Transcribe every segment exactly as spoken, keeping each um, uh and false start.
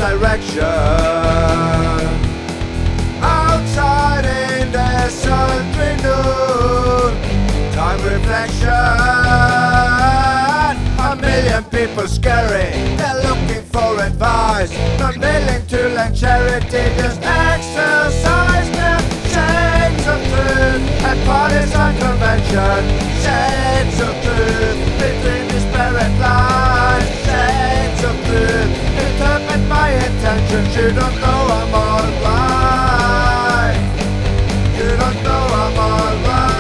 direction. Outside in the sultry noon, time reflection. A million people scurry, they're looking for advice, not willing to lend charity, just exercise their shades of truth at partisan convention. Shades of truth between disparate lines. Shades of truth, interpret my intentions. You don't know I'm alright. You don't know I'm alright.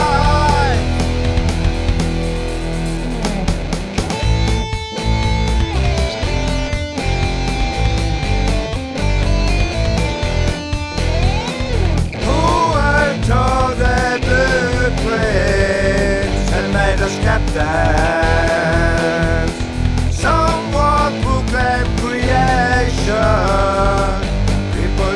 Captains, someone proclaim creation. People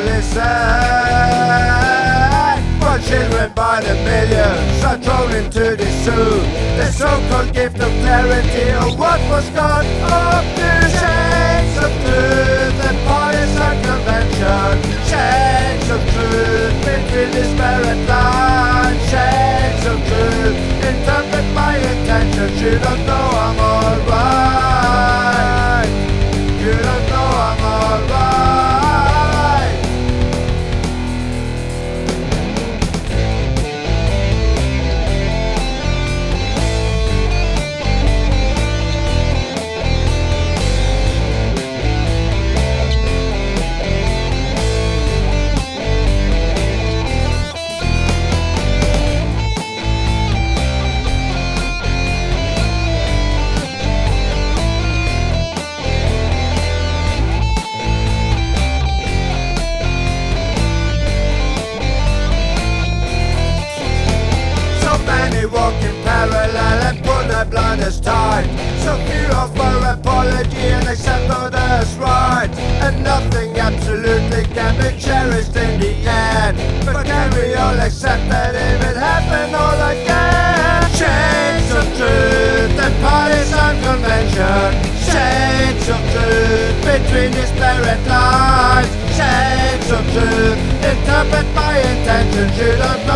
listen, while children by the millions are thrown into the zoo. The so-called gift of clarity of what was done up to shades of truth and partisan convention. Shades of truth between disparate lines. Shades of truth, interpret my intentions. You don't know I'm alright. You don't know I'm alright. Walking parallel and pull their blinders tight. So few offer apology and accept others' right. And nothing absolutely can be cherished in the end. But can we all accept that it will happen all again? Shades of truth and partisan convention. Shades of truth between disparate lines. Shades of truth, interpret my intentions. You don't know